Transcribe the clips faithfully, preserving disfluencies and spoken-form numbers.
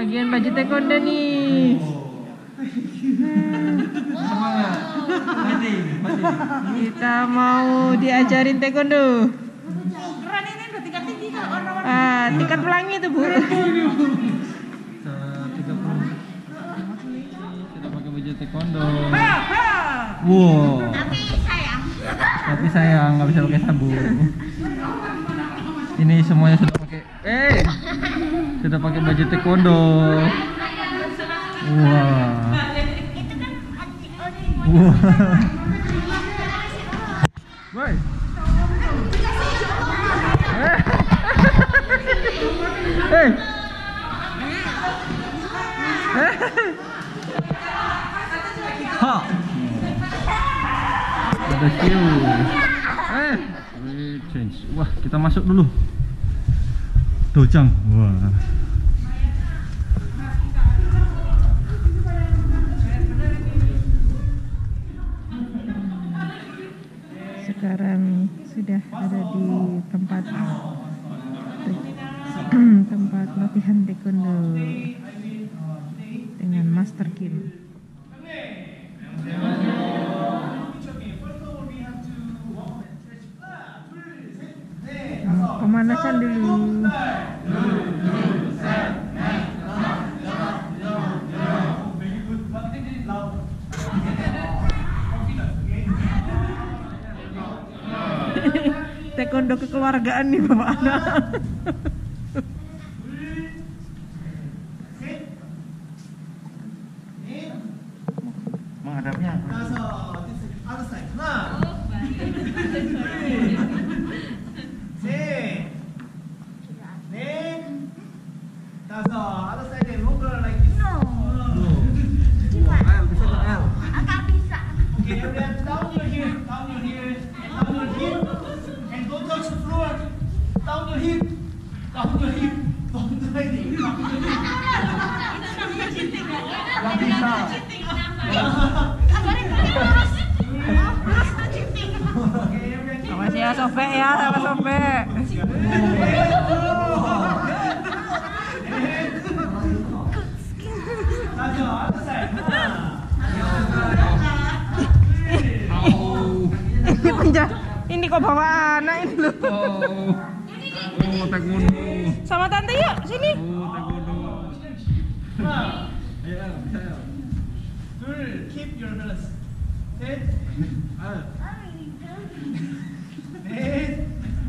bagian baju taekwondo nih. Semangat. Mati, mati. Kita mau diajarin taekwondo. Keren ini udah tingkat tinggi kalau orang-orang. Ah, tingkat pelangi tuh, Bu. tiga puluh. Sudah pakai baju taekwondo. Ha, ha. Wow. Tapi sayang. Tapi sayang nggak bisa pakai sabun. Ini semuanya sudah pakai. Eh, sudah pakai baju taekwondo. Wah. Wah. Boy. Hey. Ha. Ada siu. Eh, change. Wah, kita masuk dulu. Dojang. Wah. Sekarang sudah ada di tempat tempat latihan taekwondo dengan Master Kim. Nah, pemanasan dulu. Taekwondo kekeluargaan nih bapak anak. Menghadapnya. Awas ya sobek ya, sama sobek. Ini penjat. Ini kok bawa anak ini loh. Oh. Oh, taekwondo. Sama tante yuk, sini. Oh, taekwondo. Ayo, ayo. 둘, keep your balance. 셋, 넷.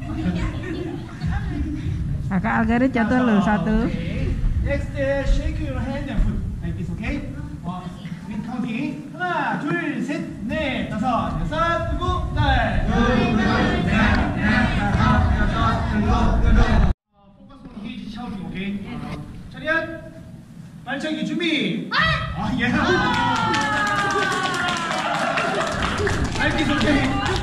Kakak Algarit jatuh loh satu. Next, uh, shake your hand and foot like this, okay? One, with counting. 하나, 둘, 셋, 넷, 다섯, 여섯, 일곱, 여덟. 둘, 셋, 넷, 다섯, 여섯, 일곱, 여덟. Focus on his shouting, okay? 차렷. 발차기 준비. 아, 예. 알겠어, 오케이.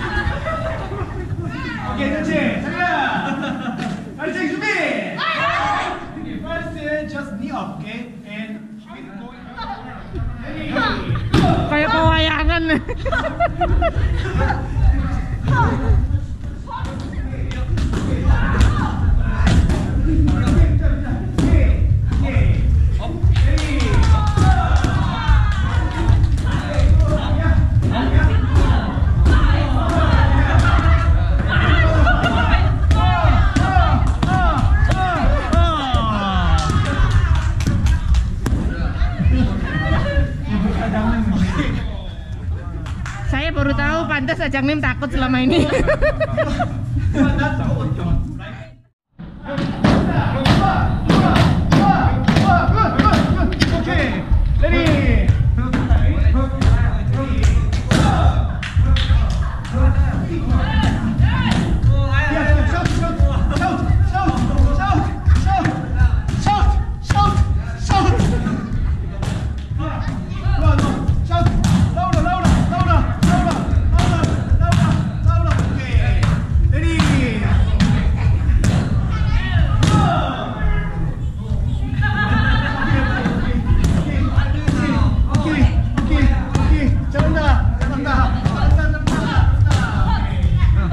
오케이, 그렇지. 차렷. 발차기 준비. Okay, first, just knee up, okay? And keep going. Ready, go. Kayak pewayangan. Saya baru tahu pantas Ajang Nim takut selama ini. Okay, ready. Shout, shout, shout, shout, shout, shout, shout, shout, shout. Come on, shout, louder, louder, louder, louder, louder, louder, louder. Okay, ready. 오케이, 오케이, 오케이. 잘한다, 잘한다, 잘한다, 잘한다.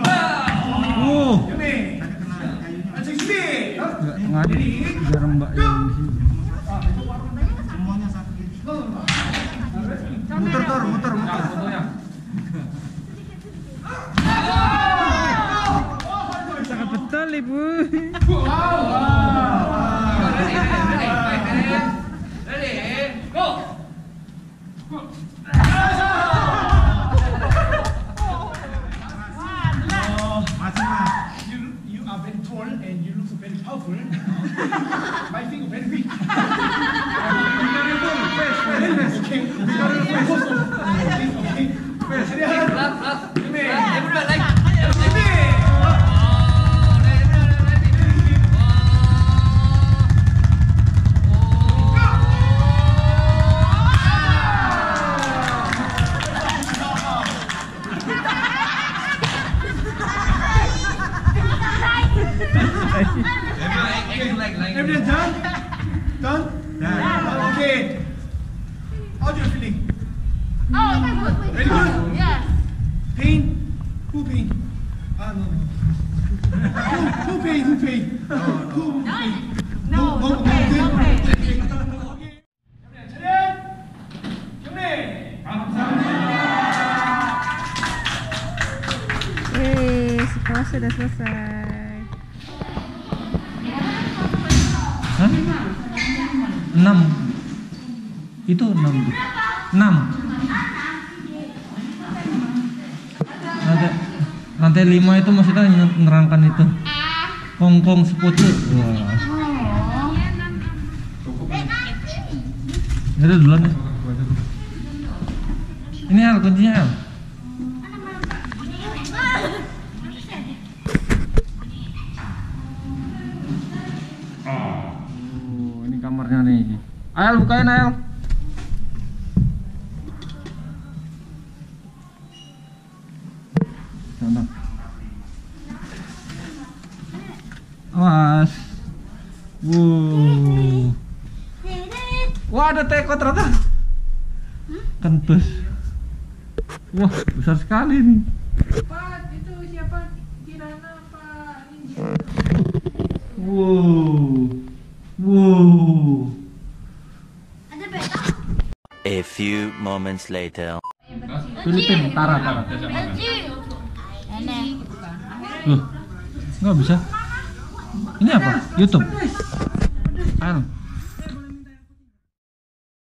Uh, 경례. 안녕 준비. nggak ngadi biar mbak yang di sini. muter tor, muter, muter. Sangat betul ibu. You, you are very tall and you look very powerful. My finger very weak. Very fast. Okay. Okay. Everyone done? Done? Yeah. Okay. How's your feeling? Oh, very good. Very good? Yes. Pain? Who pain? Ah, no, no. Who, who pain? Who pain? Who, who pain? No, no, no pain, no pain. Okay. 차렷! 경례! 감사합니다. Eh, sekolah sudah selesai. Hah? Enam. Itu enam. Enam. Lantai, lantai lima itu maksudnya menerangkan itu. Kongkong seputu. Wah. Ya udah duluan ya. Ini Al kuncinya Al. Oh, ini kamarnya nih. Al bukain Al. Sana. Awas. Wow. Wah, ada teko ternyata. Kentut. Wah, besar sekali nih. Pak, itu siapa? Kirana apa? Wow. Wow. A few moments later. Filipin, Tara, Tara. Nenek. Loh, nggak bisa. Ini apa? YouTube. Al.